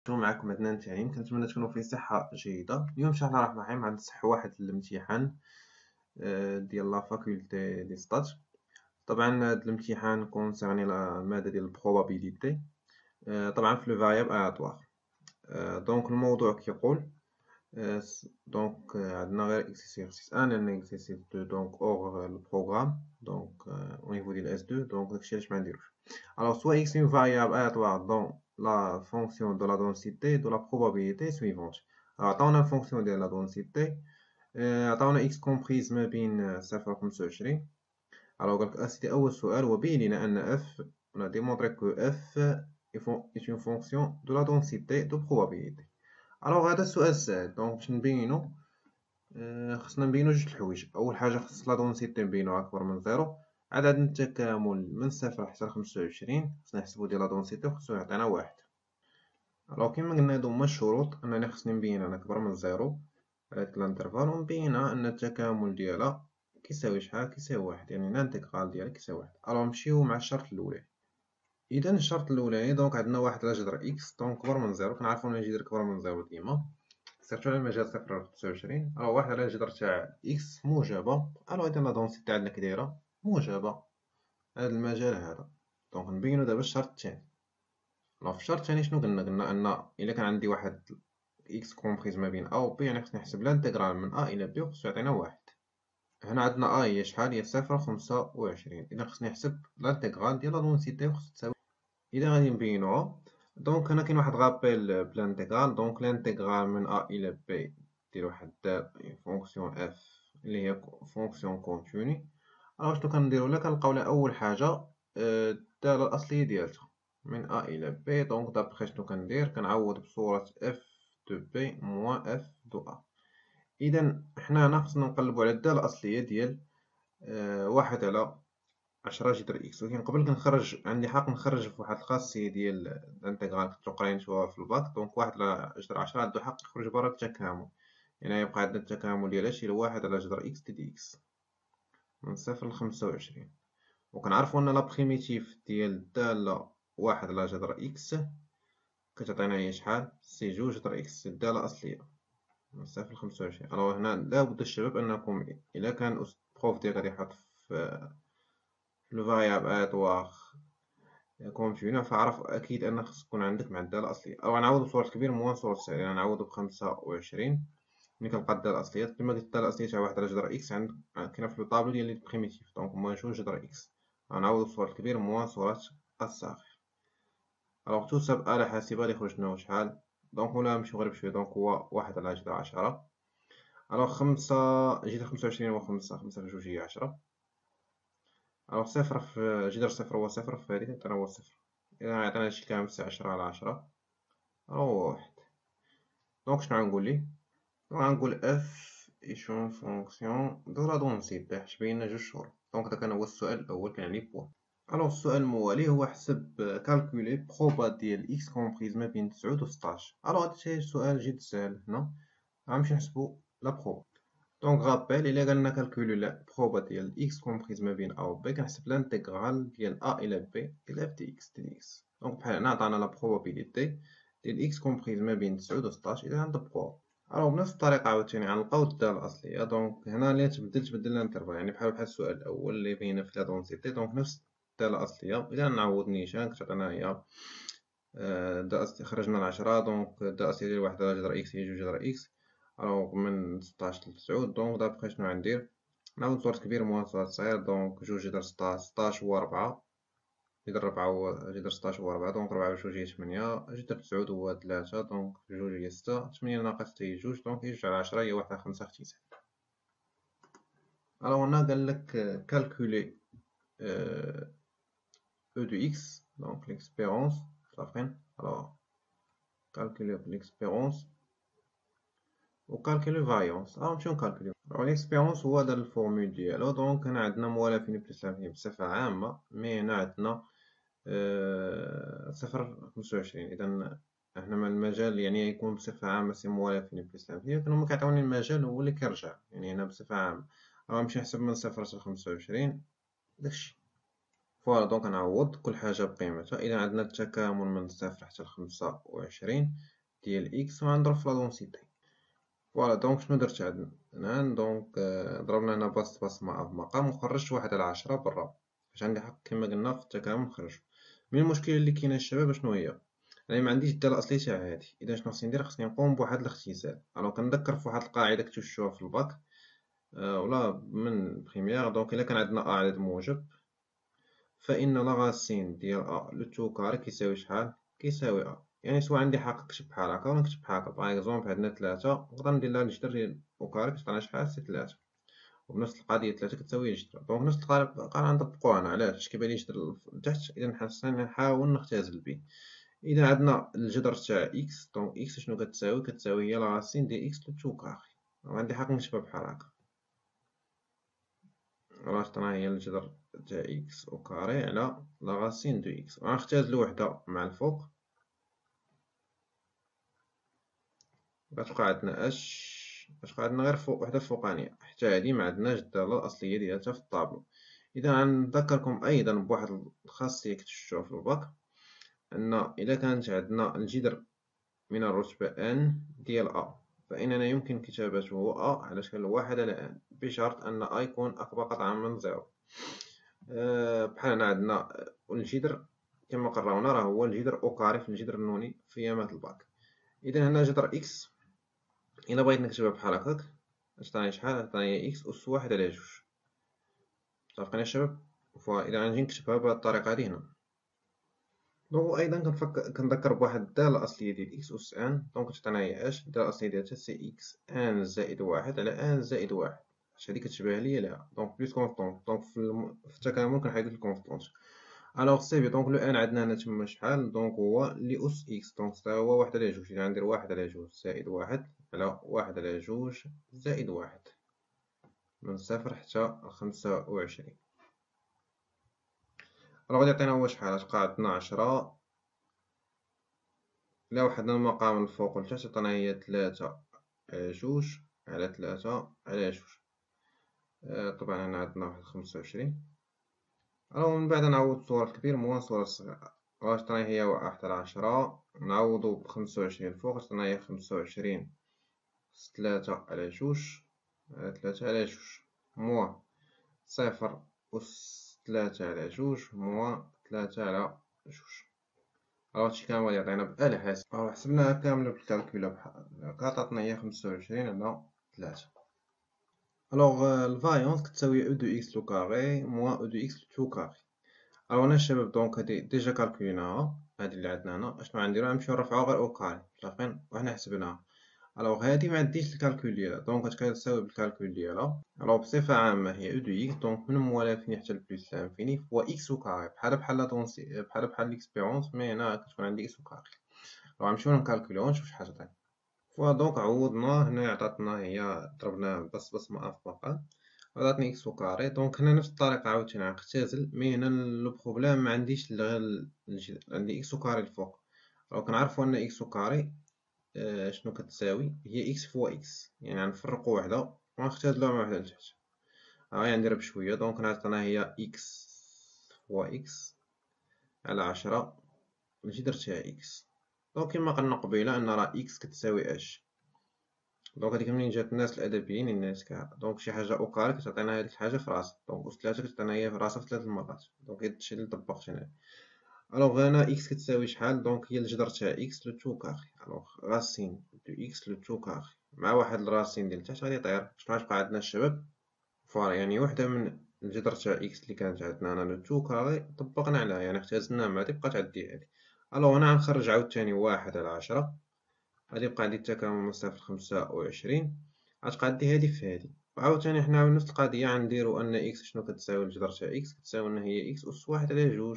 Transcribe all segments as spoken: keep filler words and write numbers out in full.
شو معكم عدنان تعيم، كنتمنى تكونوا في صحة جيدة. اليوم إن شاء الله الرحمن الرحيم غادي نصحوا واحد الامتحان آه، ديال لا فاكولتي دي ستات. طبعا هاد الامتحان كونسيرني المادة ديال البروبابيليتي، آه، طبعا في لو فاريابل الياتوار. دونك الموضوع كيقول آه، س- دونك آه، عندنا غير اكسيرسيس ان ان اكسيرسيس دو دونك اور البروغرام دونك او نيفو ديال اس اثنين. دونك داكشي علاش منديروش. Alors, soit x est une variable aléatoire dans la fonction de la densité de la probabilité suivante. Alors, on a une fonction de la densité. On a x comprise ما بين صفر و خمسة وعشرين. Alors, قالك أسيدي أول سؤال وبين لنا أن f on a démontré que f est une fonction de la densité de probabilité. Alors, هذا السؤال سهل. دونك باش نبينو خصنا نبينو جوج الحوايج. أول حاجة خص لا دونسيتي نبينوها أكبر من زيرو. عدد التكامل من صفر حتى لخمسة وعشرين خصنا نحسبو ديال لا دونسيتي وخصو يعطينا واحد. الوغ كيما قلنا هادو هما الشروط، أنني خصني نبين أنا أكبر من زيرو هاد الانترفال، ونبينها أن التكامل ديالها كيساوي شحال، كيساوي واحد، يعني الانتيغرال ديالها كيساوي واحد. ألوغ نمشيو مع الشرط الأولاني. إذا الشرط الأولاني دونك عندنا واحد على جذر إكس دونك كبر من زيرو، كنعرفو أن الجذر كبر من زيرو ديما سيرتو على المجال صفر لخمسة وعشرين. ألوغ واحد على الجذر تاع إكس موجبة. ألوغ إذا لا دونسيتي عندنا كي دايرة موجبة هاد المجال هذا. دونك نبينو دابا الشرط الثاني. ألوغ في الشرط الثاني شنو قلنا؟ قلنا أن إلا كان عندي واحد إكس كومبريز ما بين أ و بي، يعني خصني نحسب الانتيغرال من أ إلى بي وخصو يعطينا واحد. هنا عندنا أ هي شحال؟ هي صفر خمسة وعشرين. إذا خصني نحسب الانتيغرال ديال لا دونسيتي وخصها تساوي. إذا غادي نبينوها دونك هنا كاين واحد غابيل بلانتيغرال. دونك الانتيغرال من أ إلى بي دير واحد فونكسيون اف اللي هي فونكسيون كونتيني. ألوغ شنو كنديرو؟ لا كنلقاو لها أول حاجة الدالة الأصلية ديالتها من أ إلى بي. دونك دابخي شنو كندير؟ كنعوض بصورة اف دو بي موان اف دو أ. إذا حنا هنا خصنا نقلبو على الدالة الأصلية ديال واحد على عشرة جذر إكس، ولكن قبل كنخرج عندي حق نخرج في واحد الخاصية ديال الانتيغرال كنتو قراينتوها في الباك. دونك واحد على جذر عشرة عندو حق يخرج برا التكامل، يعني يبقى عندنا التكامل ديال هادشي هو واحد على جذر إكس دي دي إكس من صفر لخمسة وعشرين. وكنعرفو أن لا بريميتيف ديال الدالة واحد على جذر إكس كتعطينا هي شحال؟ سي جوج جذر إكس الدالة الأصلية من صفر لخمسة وعشرين. ألوغ هنا لابد الشباب أنكم إلا كان البروف ديالك غادي يحط في لو فاريابل الياتوار كونتينو، فعرف أكيد أن خص تكون عندك مع الدالة الأصلية. أو غنعوض بصورة كبير موان صورة صغير، يعني غنعوض بخمسة وعشرين ملي كنلقى الدالة الأصلية. كما قلت الدالة الأصلية تاع واحد على جذر إكس عند كاينة في لو طابلو ديال لي بريميتيف. دونك موان جوج جذر إكس غنعوض بصورة كبير موان صورة الصغير. ألوغ تحسب آلة حاسبة اللي يخرج لنا شحال؟ دونك ولا نمشيو غير بشوية. دونك هو واحد على جذر عشرة. ألوغ خمسة جذر خمسة وعشرين هو خمسة، خمسة في جوج هي عشرة. ألوغ صفر في جذر صفر هو صفر، في هاديك عطانا هو صفر. إذا غيعطينا هادشي كامل سي عشرة على عشرة هو واحد. دونك شنو غنقول ليه؟ غنقول اف ايش اون فونكسيون دو لا دونسيتي حيت بينا جوج شروط. دونك هذا كان هو السؤال الأول كان عليه بوان. ألوغ السؤال الموالي هو حسب كالكولي بروبا ديال إكس كومبريز ما بين تسعود و ستاش. ألوغ هادشي سؤال جد ساهل. هنا غنمشي نحسبو لا بروبا. دونك غابيل إلا قالنا كالكولي لا بروبا ديال إكس كومبريز ما بين أ و بي، كنحسب الانتيغرال ديال أ إلى بي إلى اف دي إكس دي إكس. دونك بحال هنا عطانا لا بروبابيليتي ديال إكس كومبريز ما بين تسعود و ستاش. إذا غنطبقوها ألوغ بنفس الطريقة عاوتاني غنلقاو الدالة الأصلية. دونك هنا اللي تبدل تبدل الانترفال، يعني بحال بحال السؤال الأول اللي بينا في لا دونسيتي. دونك نفس الدالة الأصلية. إذا نعوض نيشان كتعطينا هي الدالة الأصلية خرجنا العشرة. دونك الدالة الأصلية ديال واحد على جذر إكس هي جوج جذر إكس. ألوغ من ستاش لتسعود. دونك دابخي شنو غندير؟ نعوض صورة كبير موان صورة صغير. دونك جوج جذر ستاش، ستاش هو ربعة، جذر ربعة هو جذر ستاش هو ربعة. دونك ربعة بجوج هي تمنية، جذر تسعود هو تلاتة. دونك جوج هي ستة، تمنية ناقص هي جوج. دونك هي جوج على عشرة هي واحد على خمسة اختزال. ألوغ هنا قالك كالكولي او دو إكس دونك ليكسبيرونس صافين. ألوغ كالكولي ليكسبيرونس وكالكولي فاريونس. ألوغ نمشيو نكالكوليو. ألوغ ليكسبيرونس هو هذا الفورمول ديالو. دونك هنا عندنا موالفين بلس لانفيني بصفة عامة، مي هنا عندنا صفر خمسة وعشرين. إذا هنا من المجال يعني يكون بصفة عامة سي موالفين بلس لانفيني، لكن هما كيعطيوني المجال هو اللي كيرجع، يعني هنا بصفة عامة. غنمشي نحسب من صفر حتى لخمسة وعشرين داكشي. فوالا دونك نعوض كل حاجة بقيمتها. إذا عندنا التكامل من صفر حتى لخمسة وعشرين ديال إكس وغنضرب في لا دونسيتي. فوالا دونك شنو درت عندنا دونك ضربنا هنا بسط بصمة في مقام وخرجت واحد على عشرة برا باش عندي حق كما قلنا في التكامل نخرجو. من المشكلة اللي كاينة الشباب شنو هي؟ أنا معنديش الدالة الأصلية تاع هادي. إذا شنو خصني ندير؟ خصني نقوم بواحد الاختزال. ألو كنذكر في واحد القاعدة كنتو شفتوها في الباك ولا من بخيمياغ. دونك إلا كان عندنا أ عدد موجب فإن لاغاسين ديال أ لو تو كاري كيساوي شحال؟ كيساوي أ. يعني سوا عندي حق نكتب بحال هكا ولا نكتب بحال هكا. باغ إكزومبل عندنا تلاتة نقدر ندير لها الجذر ديال أو كاري كتعطينا شحال؟ سي تلاتة. وبنفس القضية تلاتة كتساوي الجذر. دونك نفس القاعدة غنطبقوها هنا. علاش؟ حيت كيبان لي الجذر لتحت إذا خاصني نحاول نختزل به. إذا عندنا الجذر تاع إكس دونك إكس شنو كتساوي؟ كتساوي هي لاغاسين ديال إكس لو تو كاري. وعندي حق نكتبها بحال هكا. راه عطانا هي الجذر تاع إكس أو كاري على لاغاسين دو إكس. وغنختازلو وحدة مع الفوق غتبقى عندنا اش غتبقى عندنا غير فوق وحدة فوقانية حتى هادي معندناش الدالة الأصلية ديالتها في الطابلو. إذا غنذكركم أيضا بواحد الخاصية كنتو شفتوها في الباك أن إلا كانت عندنا الجذر من الرتبة ان ديال أ فإننا يمكن كتابته أ على شكل واحد على ان بشرط أن أ يكون أكبر قطعا من زيرو. أه بحال هنا عندنا الجذر كما قررنا راه هو الجذر أو كاري في الجذر النوني في يامات الباك. إذا هنا جذر إكس إلا بغيت نكتبها بحال هكاك عطاني شحال؟ عطاني إكس أس واحد على جوج. متفقين يا شباب؟ فوالا إذا غنجي نكتبها بهاد الطريقة هادي هنا. دونك أيضا كنفكر كنذكر بواحد الدالة الأصلية ديال إكس أس ان دونك كتعطينا هي اش؟ الدالة الأصلية ديالتها سي إكس ان زائد واحد على ان زائد واحد. اش هادي كتشبه ليا ليها دونك بليس كونستونط. دونك في, الم... في التكامل كنحيدو الكونستونط. ألوغ سيفي دونك لو ان عندنا هنا تما شحال؟ دونك هو لي أس إكس دونك حتى هو واحد على جوج. إذا غندير واحد على جوج زائد واحد على واحد على جوج زائد واحد من صفر حتى خمسة وعشرين. راه غادي يعطينا هو شحال؟ غتبقى عندنا عشرة. إلا وحدنا المقام الفوق والتحت عطانا هي تلاتة على جوج على تلاتة على جوج. آه طبعا هنا عندنا واحد خمسة وعشرين. ألوغ من بعد نعوض الصورة الكبير موان الصورة الصغيرة. راه عطانا هي واحد على عشرة نعوضو بخمسة وعشرين الفوق عطانا هي خمسة وعشرين أس تلاتة على جوج على تلاتة على جوج موان صفر أس تلاتة على جوج موان تلاتة على جوج. ألوغ هادشي كامل غادي يعطينا بآلة حاسبة. ألوغ حسبناها كاملة بالكالكولا بحال هكا عطاتنا هي خمسة وعشرين على تلاتة. ألوغ الفايونس كتساوي أو دو إكس لو كاري موان أو دو إكس لو تو كاري. ألوغ هنا الشباب دونك هادي ديجا كالكوليناها هادي اللي عندنا هنا. أشنو غنديرو؟ غنمشيو نرفعوها غير أو كاري. متفقين؟ وحنا حسبناها. ألوغ هادي معنديش الكالكول ديالها دونك كتساوي بالكالكول ديالها. ألوغ بصفة عامة هي أو دو إكس دونك من موال لانفيني حتى لبليس لانفيني هو إكس أو كاري بحال بحال لا بحال بحال ليكسبيرونس مي هنا كتكون عندي إكس أو كاري. ألوغ غنمشيو نكالكوليو ونشوف شحال تعطينا. فوالا دونك عوضنا هنا عطاتنا هي ضربنا بس بصمة أ في مقام عطاتني إكس أو كاري. دونك هنا نفس الطريقة عاوتاني غنختزل مي هنا لو بروبليم معنديش غير عندي إكس أو كاري الفوق. ألوغ كنعرفو أن إكس أو كاري آه شنو كتساوي؟ هي إكس فوا إكس يعني غنفرقو وحدة وغنختزلوها مع وحدة لتحت. ها نديرها بشوية دونك عطانا هي إكس فوا إكس على عشرة الجذر تاع إكس. دونك كيما قلنا قبيلة أن راه إكس كتساوي اش. دونك هاديك منين جات الناس الأدبيين الناس كاع دونك شي حاجة أو كاري كتعطينا هاديك الحاجة في راسها. دونك أس تلاتة كتعطينا هي في راسها في تلات المرات. دونك هادشي اللي طبقت هنايا. ألوغ هنا إكس كتساوي شحال؟ دونك هي الجذر تاع إكس لو تو كاري. ألوغ راسين دو إكس لو تو كاري مع واحد الراسين ديال تحت غادي يطير. شنو غتبقى عندنا الشباب؟ فوالا يعني وحدة من الجذر تاع إكس اللي كانت عندنا هنا لو تو كاري طبقنا عليها يعني اختزلناها مع هادي بقات عندي هادي. ألوغ هنا غنخرج عاوتاني واحد على عشرة غادي يبقى عندي التكامل من صفر لخمسة وعشرين غتبقى عندي هادي في هادي. وعاوتاني حنا نفس القضية غنديرو أن إكس شنو كتساوي الجذر تاع إكس كتساوي أن هي إكس أس واحد على جوج.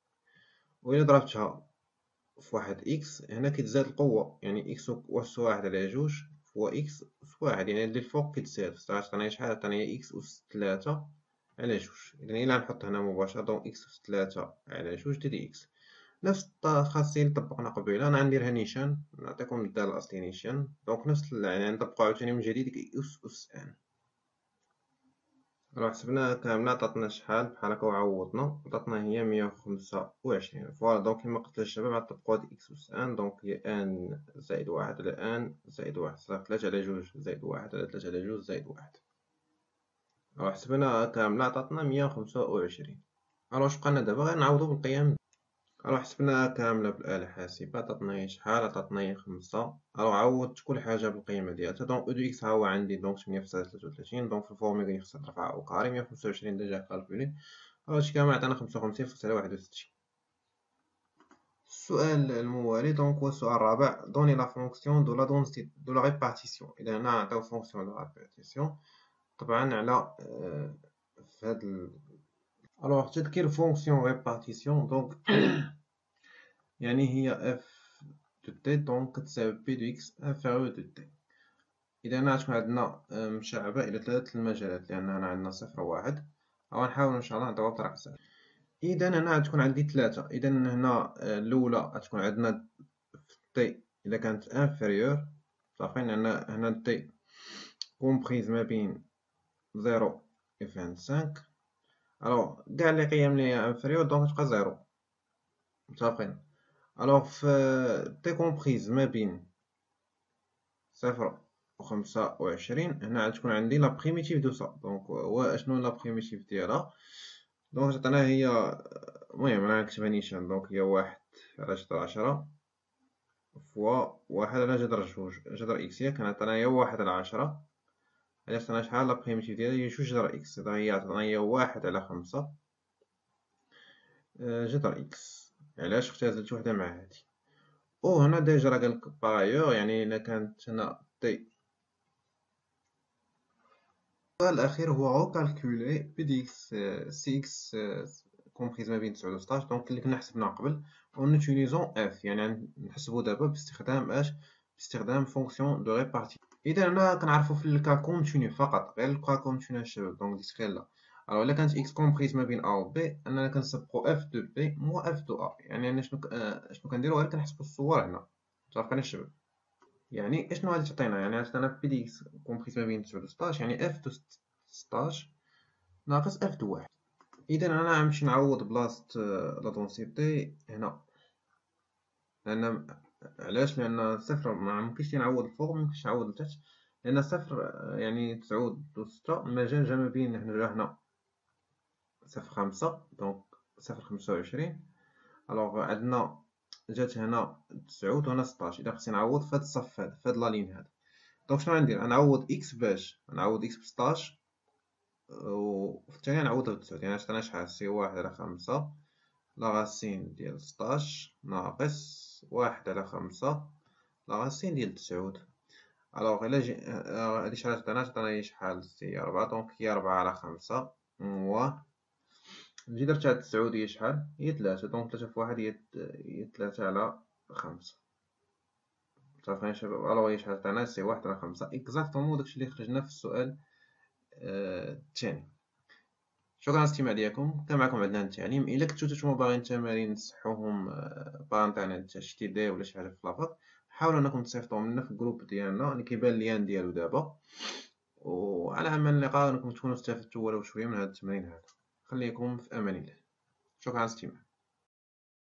وإلا ضربتها في واحد إكس هنا كيتزاد القوة يعني إكس أس واحد على جوج فوا إكس أس واحد يعني هاد الفوق كيتزاد عطاني شحال؟ عطاني إكس أس تلاتة على جوج. إذا إلا نحط هنا مباشرة دونك إكس أس تلاتة على جوج ديال إكس. نفس الخاصية اللي طبقنا قبيلة أنا غنديرها نيشان نعطيكم الدالة الأصلية نيشان. دونك نفس يعني نطبقو عاوتاني من جديد إكس أس إن. راه حسبناها كاملة عطاتنا شحال بحال هكا وعوضنا، عطاتنا هي مية وخمسة وعشرين. فوالا دونك كيما قلت للشباب غنطبقو هاد إكس أس أن، دونك هي أن زائد واحد على أن زائد واحد صافي تلاتة على جوج زائد واحد على تلاتة على جوج زائد واحد. راه حسبناها كاملة عطاتنا مية وخمسة وعشرين. ألوغ واش بقالنا دابا غير نعوضو بالقيم. ألوغ حسبناها كاملة بالآلة الحاسبة عطاتنا هي شحال، عطاتنا هي خمسة. ألوغ عوضت كل حاجة بالقيمة ديالتها. دونك أو دو إكس ها هو عندي دونك تمنية فاصلة تلاتة وتلاتين، دونك في الفورميل خصها ترفع أو كاري مية وخمسة وعشرين ديجا كالكولي. هادشي كامل عطانا خمسة وخمسين فاصلة واحد وستين. السؤال الموالي دونك هو السؤال الرابع، دوني لا فونكسيون دو لا دونسيتي دو لا ريبارتيسيون. إذا هنا عطاو فونكسيون دو لا ريبارتيسيون طبعا على فهاد ال... ألوغ تذكير فونكسيون ريبارتيسيون دونك يعني هي اف دو تي دونك كتساوي بي دو إكس انفيريور دو تي. إذا هنا غتكون عندنا مشعبة إلى ثلاثة المجالات، لأن هنا عندنا صفر وواحد، أو نحاول إن شاء الله نضربها بطريقة سهلة. إذا هنا غتكون عندي ثلاثة. إذا هنا الأولى غتكون عندنا تي إذا كانت انفيريور صافي، لأن هنا تي كومبريز ما بين زيرو و خمسة وعشرين. ألوغ كاع لي قيم لي انفيريور دونك تبقى زيرو. متفقين؟ ألوغ في تي كومبريز ما بين صفر وخمسة وعشرين هنا غتكون عندي لا بريميتيف دو سا. دونك هو اشنو لا بريميتيف ديالها؟ دونك تعطينا هي المهم انا نكتبها نيشان. دونك هي واحد على جذر عشرة فوا واحد على جذر جوج جذر اكس. هي كنعطينا هي واحد على عشرة. هي عطينا شحال لا بريميتيف ديالها هي جوج جذر اكس. إذا هي عطينا هي واحد على خمسة جذر اكس. علاش اختزلت وحدة مع هادي؟ او هنا ديجا راه قالك باغيور، يعني الا كانت هنا تي. السؤال الأخير هو recalculer بي دي إكس سي إكس كومبريز ما بين تسعود و ستاش. دونك اللي كنا حسبناه قبل اون utilisant اف، يعني نحسبو دابا باستخدام اش؟ باستخدام فونكسيون دو ريبارتي. إذا هنا كنعرفو في الكا كونتينيو فقط، غير الكا كونتينيو الشباب. دونك ديسكري لا. الوغ إلا كانت إكس كومبريز ما بين أ و بي أننا كنسبقو اف دو بي موا اف دو أ. يعني أنا شنو شنو كنديرو؟ غير كنحسبو الصور هنا. متفقين الشباب؟ يعني اشنو غادي تعطينا؟ يعني عطينا بي دي إكس كومبريز ما بين تسعود و ستاش، يعني اف دو ستاش ناقص اف دو واحد. إذا أنا غنمشي نعوض بلاصة لا دونسيتي هنا، لأن علاش؟ لأن صفر ميمكنش نعوض الفوق وميمكنش نعوض التحت، لأن صفر يعني تسعود و ستة المجال جا ما بين هنا هنا صفر خمسة، دونك صفر خمسة وعشرين. ألوغ عندنا جات هنا تسعود وهنا ستاش. إذا خصني نعوض في هاد الصف هذا، في هاد لا لين هذا، دونك شنو غندير؟ غنعوض إكس باش نعوض إكس بستاش، وفي الثانية نعوضها بتسعود. يعني عطانا شحال؟ سي واحد على خمسة لاغاسين ديال ستاش ناقص واحد على خمسة لاغاسين ديال تسعود. الوغ إلا جي هادي شحال عطانا؟ عطانا هي شحال؟ سي ربعة. دونك هي ربعة على خمسة و نجي درت هاد تسعود هي شحال؟ هي تلاتة. دونك تلاتة في واحد هي هي تلاتة على خمسة. متفقين شباب؟ الوغ هي شحال عطانا؟ سي واحد على خمسة اكزاكتومون داكشي اللي خرجنا في السؤال الثاني. شكرا على الاستماع ديالكم. كان معكم عدنان التعليم. الا كنتو نتوما باغيين تمارين نصحوهم باغ انترنت شي تيدي ولا شي حاجه في لافاك، حاولوا انكم تصيفطوهم لنا في الجروب ديالنا اللي كيبان اللين ديالو دابا. وعلى امل اللقاء انكم تكونوا استفدتوا ولو شويه من هاد التمرين هذا. خليكم في امان الله. شكرا على الاستماع.